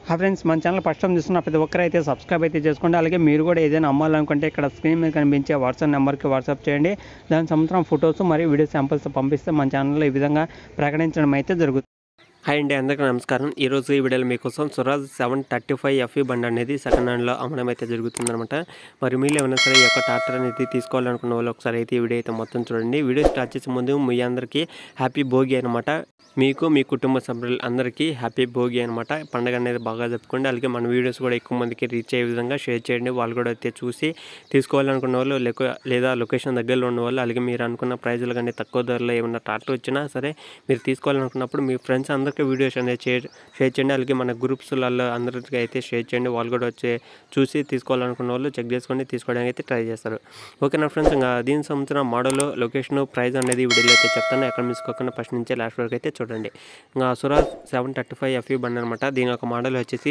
Friends మన channel first time చూస్తున్న ప్రతి ఒక్కరు అయితే సబ్స్క్రైబ్ అయితే చేసుకోండి. అలాగే మీరు కూడా ఏదైనా అమ్మాలనుకుంటే ఇక్కడ స్క్రీన్ మీద కనిపించే వాట్సాప్ నెంబర్కి వాట్సాప్ చేయండి. దాని సంవత్సరం ఫొటోస్ మరియు వీడియో శాంపిల్స్ పంపిస్తే మన ఛానల్లో ఈ విధంగా ప్రకటించడం అయితే జరుగుతుంది. హాయ్ అండి, అందరికీ నమస్కారం. ఈరోజు ఈ వీడియోలో మీకోసం స్వరాజ్ 735 FE బండి అనేది సెకండ్ హ్యాండ్లో అమ్మడం అయితే జరుగుతుందన్నమాట. మరి మీరు ఏమైనా సరే ఈ యొక్క ట్రాక్టర్ అనేది తీసుకోవాలనుకున్న వాళ్ళు ఒకసారి అయితే ఈ వీడియో అయితే మొత్తం చూడండి. వీడియో స్టార్ట్ చేసే ముందు మీ అందరికీ హ్యాపీ భోగి అనమాట. మీకు మీ కుటుంబ సభ్యులు అందరికీ హ్యాపీ భోగి అనమాట. పండుగ అనేది బాగా చెప్పుకోండి. అలాగే మన వీడియోస్ కూడా ఎక్కువ మందికి రీచ్ అయ్యే విధంగా షేర్ చేయండి. వాళ్ళు కూడా అయితే చూసి తీసుకోవాలనుకున్న వాళ్ళు లేదా లొకేషన్ దగ్గరలో ఉన్న వాళ్ళు, అలాగే మీరు అనుకున్న ప్రైజులు కానీ తక్కువ ధరలో ఏమైనా ట్రాక్టర్ వచ్చినా సరే మీరు తీసుకోవాలనుకున్నప్పుడు మీ ఫ్రెండ్స్ అందరికీ వీడియోస్ అనేది షేర్ చేయండి. అలాగే మన గ్రూప్స్లలో అందరికీ అయితే షేర్ చేయండి. వాళ్ళు కూడా వచ్చి చూసి తీసుకోవాలనుకున్న వాళ్ళు చెక్ చేసుకొని తీసుకోవడానికి అయితే ట్రై చేస్తారు. ఓకేనా ఫ్రెండ్స్, ఇంకా దీని సంవత్సరం మోడల్, లొకేషన్, ప్రైస్ అనేది వీడియోలో అయితే చెప్తాను. ఎక్కడ మిస్కోకుండా ఫస్ట్ నుంచి లాస్ట్ వరకు అయితే చూడండి. ఇంకా స్వరాజ్ 735 FE బండి అనమాట. దీని ఒక మోడల్ వచ్చేసి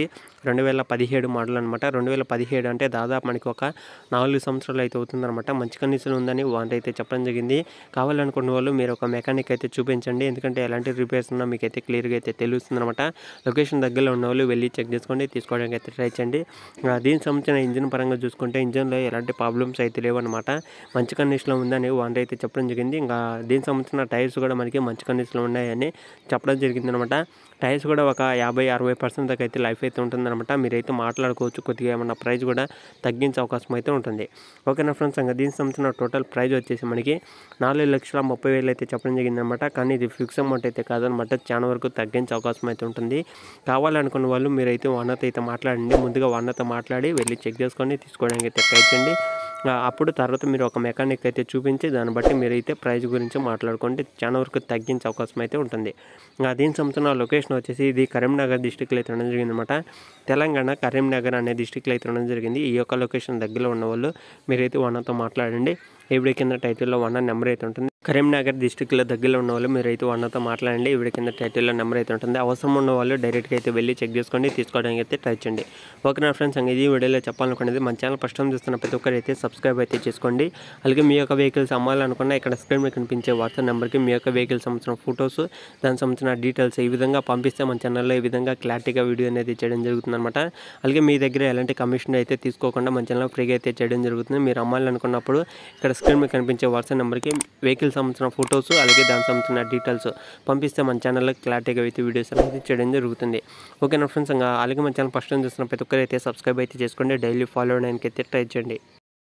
2017 మోడల్ అనమాట. 2017 అంటే దాదాపు మనకి ఒక 4 సంవత్సరాలు అయితే అవుతుందన్నమాట. మంచి కండిషన్ ఉందని వాంట్ అయితే చెప్పడం జరిగింది. కావాలనుకున్న వాళ్ళు మీరు ఒక మెకానిక్ అయితే చూపించండి. ఎందుకంటే ఎలాంటి రిపేర్స్ ఉన్నా మీకు అయితే క్లియర్గా అయితే తెలుస్తుంది అనమాట. లొకేషన్ దగ్గరలో ఉన్న వాళ్ళు వెళ్ళి చెక్ చేసుకోండి, తీసుకోవడానికి అయితే ట్రై చేయండి. దీనికి సంబంధించిన ఇంజిన్ పరంగా చూసుకుంటే ఇంజిన్లో ఎలాంటి ప్రాబ్లమ్స్ అయితే లేవన్నమాట. మంచి కండిషన్లో ఉందని వాంట్ అయితే చెప్పడం జరిగింది. ఇంకా దీనికి సంబంధించిన టైర్స్ కూడా మనకి మంచి కండిషన్లో ఉన్నాయని చెప్పడం జరిగింది అనమాట. టైర్స్ కూడా ఒక 50-60% దాకా అయితే లైఫ్ అయితే ఉంటుందన్నమాట. మీరైతే మాట్లాడుకోవచ్చు, కొద్దిగా ఏమన్నా ప్రైస్ కూడా తగ్గించే అవకాశం అయితే ఉంటుంది. ఓకేనా ఫ్రెండ్స్, ఇంకా దీనికి సంబంధించిన టోటల్ ప్రైస్ వచ్చేసి మనకి 4,30,30,000 అయితే చెప్పడం జరిగిందనమాట. కానీ ఇది ఫిక్స్ అమౌంట్ అయితే కాదనమాట. చాలా వరకు తగ్గించే అవకాశం అయితే ఉంటుంది. కావాలనుకున్న వాళ్ళు మీరైతే ఓనర్తో అయితే మాట్లాడండి. ముందుగా ఓనర్తో మాట్లాడి వెళ్ళి చెక్ చేసుకొని తీసుకోవడానికి అయితే ట్రై చేయండి. అప్పుడు తర్వాత మీరు ఒక మెకానిక్ అయితే చూపించి దాన్ని బట్టి మీరైతే ప్రైస్ గురించి మాట్లాడుకుంటే చాలా వరకు తగ్గించే అవకాశం అయితే ఉంటుంది. దీనికి సంబంధించిన లొకేషన్ వచ్చేసి ఇది కరీంనగర్ డిస్టిక్లో అయితే ఉండడం జరిగిందనమాట. తెలంగాణ కరీంనగర్ అనే డిస్టిక్లో అయితే ఉండడం జరిగింది. ఈ యొక్క లొకేషన్ దగ్గరలో ఉన్న వాళ్ళు మీరైతే ఓనర్తో మాట్లాడండి. ఈవిడ కింద టైటిల్లో ఓనర్ నెంబర్ అయితే ఉంటుంది. కరీంనగర్ డిస్టిక్లో దగ్గరలో ఉన్న వాళ్ళు మీరైతే ఓనర్తో మాట్లాడండి. ఈవిడ కింద టైటిల్లో నెంబర్ అయితే ఉంటుంది. అవసరం ఉన్న వాళ్ళు డైరెక్ట్గా అయితే వెళ్ళి చెక్ చేసుకోండి, తీసుకోవడానికి అయితే ట్రై చేయండి. ఓకే నా ఫ్రెండ్స్, ఇది వీడియోలో చెప్పాలనుకునేది. మన ఛానల్ ఫస్ట్ టైం చూస్తున్న ప్రతి ఒక్కరు అయితే సబ్స్క్రైబ్ అయితే చేసుకోండి. అలాగే మీ యొక్క వెహికల్స్ అమ్మాలనుకున్న ఇక్కడ స్క్రీన్ మీద కనిపించే వాట్సాప్ నెంబర్కి మీ యొక్క వెహికల్ సంబంధించిన ఫొటోస్, దానికి సంబంధించిన డీటెయిల్స్ ఈ విధంగా పంపిస్తే మన ఛానల్లో ఈ విధంగా క్లారిటీగా వీడియో అనేది చేయడం జరుగుతుంది అనమాట. అలాగే మీ దగ్గర ఎలాంటి కమిషన్ అయితే తీసుకోకుండా మన ఛానల్ ఫ్రీగా అయితే చేయడం జరుగుతుంది. మీరు అమ్మాలనుకున్నప్పుడు ఇక్కడ స్క్రీన్ మీద కనిపించే వాట్సాప్ నెంబర్కి వెహికల్ సంబంధించిన ఫొటోస్, అలాగే దానికి సంబంధించిన డీటెయిల్స్ పంపిస్తే మన ఛానల్లో క్లారిటీగా అయితే వీడియోస్ అనేది చేయడం జరుగుతుంది. ఓకేనా ఫ్రెండ్స్, అలాగే మన ఛానల్ ఫస్ట్ టైం చూస్తున్న ప్రతి ఒక్కరైతే సబ్స్క్రైబ్ అయితే చేసుకోండి. డైలీ ఫాలో అవడానికి అయితే ట్రై చేయండి.